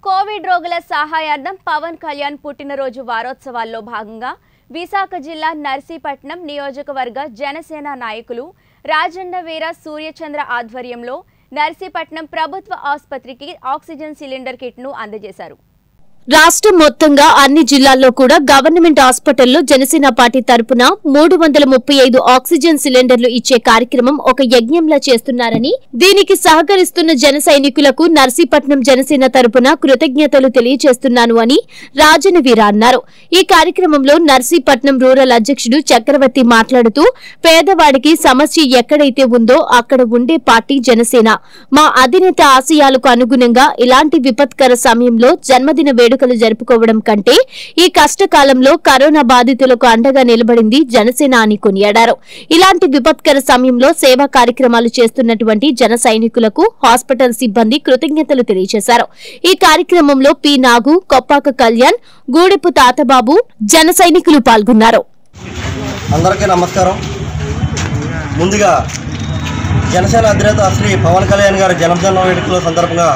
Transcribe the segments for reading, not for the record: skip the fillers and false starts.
Covid రోగుల సహాయార్థం పవన్ కళ్యాణ్ పుట్టినరోజు వారోత్సవాల్లో భాగంగా విశాఖ జిల్లా నర్సీపట్నం నియోజకవర్గ జనసేన నాయకులు రాజన్న వీర సూర్యచంద్ర ఆధ్వర్యంలో నర్సీపట్నం ప్రభుత్వ ఆసుపత్రికి ఆక్సిజన్ సిలిండర్ కిట్ను అందజేశారు. రాష్ట్రం మొత్తంగా అన్ని జిల్లాల్లో కూడా గవర్నమెంట్ హాస్పిటల్లో జనసేన పార్టీ తరపున 335 ఆక్సిజన్ సిలిండర్లు ఇచ్చే కార్యక్రమం ఒక యజ్ఞంలా చేస్తున్నారని, దీనికి సహకరిస్తున్న జన సైనికులకు నర్సీపట్నం జనసేన తరపున కృతజ్ఞతలు తెలియజేస్తున్నాను అని రాజన్న వీర అన్నారు. ఈ కార్యక్రమంలో నర్సీపట్నం రూరల్ అధ్యక్షుడు చక్రవర్తి మాట్లాడుతూ, పేదవాడికి సమస్య ఎక్కడైతే ఉందో అక్కడ ఉండే పార్టీ జనసేన. మా అధినేత ఆశయాలకు అనుగుణంగా ఇలాంటి విపత్కర సమయంలో జన్మదిన వేడుకలు జరుపుకోవడం కంటే ఈ కష్టకాలంలో కరోనా బాధితులకు అండగా నిలబడింది జనసేన అని కొనియాడారు. ఇలాంటి విపత్కర సమయంలో సేవా కార్యక్రమాలు చేస్తున్నటువంటి జన సైనికులకు హాస్పిటల్ సిబ్బంది కృతజ్ఞతలు తెలియజేశారు. ఈ కార్యక్రమంలో పి నాగు, కొప్పాక కళ్యాణ్, గూడెపు తాతబాబు, జన సైనికులు పాల్గొన్నారు. అందరికీ నమస్కారం. ముందుగా జనసేన అధినేత శ్రీ పవన్ కళ్యాణ్ గారి జన్మదిన వేడుకల సందర్భంగా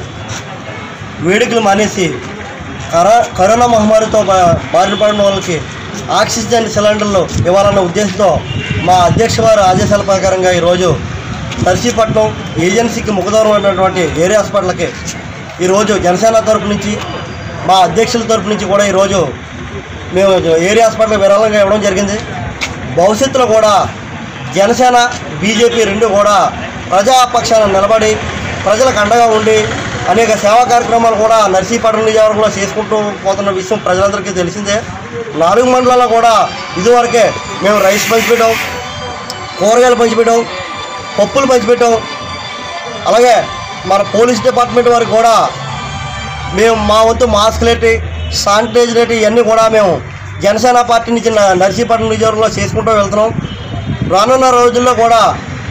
వేడుకలు మానేసి కరోనా మహమ్మారితో బారిన పడిన వాళ్ళకి ఆక్సిజన్ సిలిండర్లు ఇవ్వాలన్న ఉద్దేశంతో మా అధ్యక్ష వారి ఆదేశాల ప్రకారంగా ఈరోజు నర్సీపట్నం ఏజెన్సీకి ముఖదూరం అయినటువంటి ఏరియా హాస్పిటల్కి ఈరోజు జనసేన తరపు నుంచి మా అధ్యక్షుల తరపు నుంచి కూడా ఈరోజు మేము ఏరియా హాస్పిటల్కి విరాళంగా ఇవ్వడం జరిగింది. భవిష్యత్తులో కూడా జనసేన బీజేపీ రెండు కూడా ప్రజాపక్షాన నిలబడి ప్రజలకు అండగా ఉండి అనేక సేవా కార్యక్రమాలు కూడా నర్సీపట్నం నియోజకవర్గంలో చేసుకుంటూ పోతున్న విషయం ప్రజలందరికీ తెలిసిందే. 4 మండలాల్లో కూడా ఇదివరకే మేము రైస్ పంచిపెట్టాం, కూరగాయలు పంచిపెట్టాం, పప్పులు పంచిపెట్టాం. అలాగే మన పోలీస్ డిపార్ట్మెంట్ వారికి కూడా మేము మా వంతు మాస్కులు ఎట్టి, శానిటైజర్ ఎట్టి ఇవన్నీ కూడా మేము జనసేన పార్టీ నుంచి నర్సీపట్నం నియోజకవర్గంలో చేసుకుంటూ వెళ్తున్నాం. రానున్న రోజుల్లో కూడా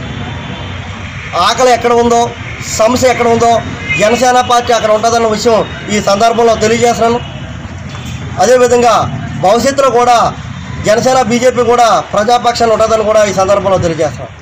ఆకలి ఎక్కడ ఉందో, సమస్య ఎక్కడ ఉందో జనసేన పార్టీ అక్కడ ఉంటుందన్న విషయం ఈ సందర్భంలో తెలియజేస్తున్నాను. అదేవిధంగా భవిష్యత్తులో కూడా జనసేన బీజేపీ కూడా ప్రజాపక్షాన్ని ఉంటుందని కూడా ఈ సందర్భంలో తెలియజేస్తున్నాను.